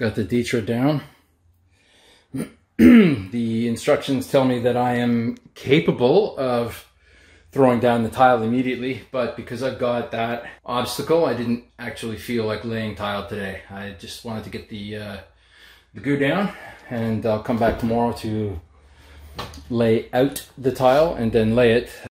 Got the Ditra down. The instructions tell me that I am capable of throwing down the tile immediately, but because I've got that obstacle, I didn't actually feel like laying tile today. I just wanted to get the goo down, and I'll come back tomorrow to lay out the tile and then lay it.